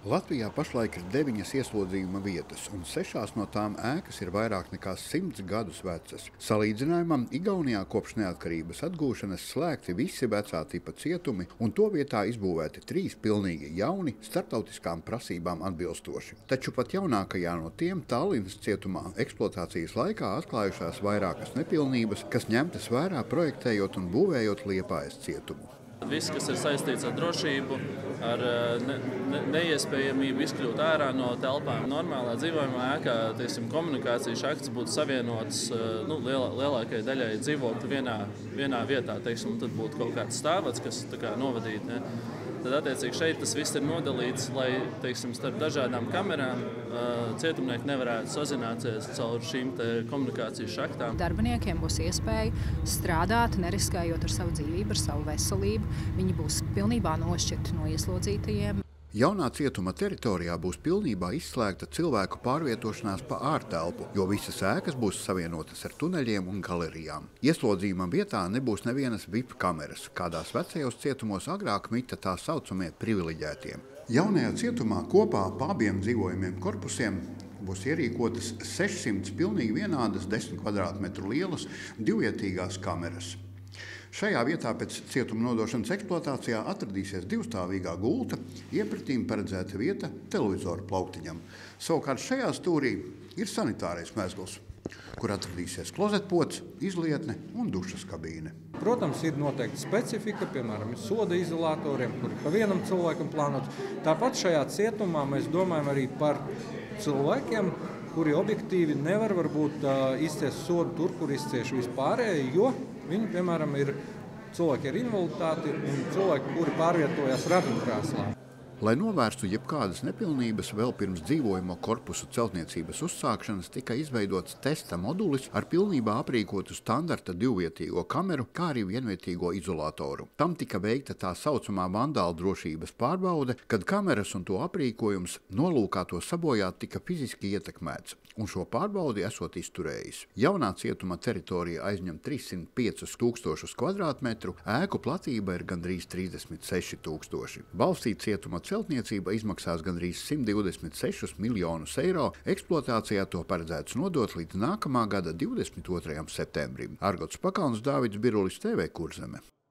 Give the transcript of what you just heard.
Latvijā pašlaik ir 9 ieslodzījuma vietas, un 6 no tām ēkas ir vairāk nekā 100 gadus vecas. Salīdzinājumam, Igaunijā kopš neatkarības atgūšanas slēgti visi vecā tipa cietumi, un to vietā izbūvēti 3 pilnīgi jauni, starptautiskām prasībām atbilstoši. Taču pat jaunākajā no tiem Tallinas cietumā eksploatācijas laikā atklājušās vairākas nepilnības, kas ņemtas vērā projektējot un būvējot Liepājas cietumu. Viss, kas ir saistīts ar drošību, ar neiespējamību izkļūt ārā no telpām. Normālā dzīvojamā ēkā komunikācijas šahts būtu savienots lielākajai daļai dzīvokļu vienā vietā. Tad būtu kaut kāds stāvats, kas novadītu. Tad, attiecīgi, šeit tas viss ir nodalīts, lai starp dažādām kamerām cietumnieki nevarētu sazināties caur šīm komunikācijas šaktām. Darbiniekiem būs iespēja strādāt, neriskējot ar savu dzīvību, ar savu veselību. Viņi būs pilnībā nošķirti no ieslodzītajiem. Jaunā cietuma teritorijā būs pilnībā izslēgta cilvēku pārvietošanās pa ārtelpu, jo visas ēkas būs savienotas ar tuneļiem un galerijām. Ieslodzījuma vietā nebūs nevienas VIP kameras, kādās vecajos cietumos agrāk mita tā saucamie privileģētie. Jaunajā cietumā kopā pa abiem dzīvojamiem korpusiem būs ierīkotas 600 pilnīgi vienādas 10 kvadrātmetru lielas divvietīgās kameras. Šajā vietā pēc cietuma nodošanas eksploatācijā atradīsies divstāvīgā gulta, iepratīm paredzēta vieta televizoru plauktiņam. Savukārt šajā stūrī ir sanitārais mezgls, kur atradīsies klozetpods, izlietne un dušas kabīne. Protams, ir noteikti specifika, piemēram, soda izolatoriem, kuri pa vienam cilvēkam plānots. Tāpat šajā cietumā mēs domājam arī par cilvēkiem, kuri objektīvi nevar varbūt izciest sodu tur, kur izcieš vispārēji, jo viņi, piemēram, ir cilvēki ar invaliditāti un cilvēki, kuri pārvietojas ratiņkrēslā. Lai novērstu jebkādas nepilnības, vēl pirms dzīvojamo korpusu celtniecības uzsākšanas tika izveidots testa modulis ar pilnībā aprīkotu standarta divvietīgo kameru, kā arī vienvietīgo izolatoru. Tam tika veikta tā saucamā vandāla drošības pārbaude, kad kameras un to aprīkojums nolūkā to sabojāt tika fiziski ietekmēts, un šo pārbaudi esot izturējis. Jaunā cietuma teritorija aizņem 305 000 kvadrātmetru, ēku platība ir gandrīz 36 000. Valstī cietuma celtniecība izmaksās gandrīz 126 miljonus eiro, eksploatācijā to paredzēts nodot līdz nākamā gada 22. septembrim. Argots Pakalns, Dāvids Birulis, TV Kurzeme.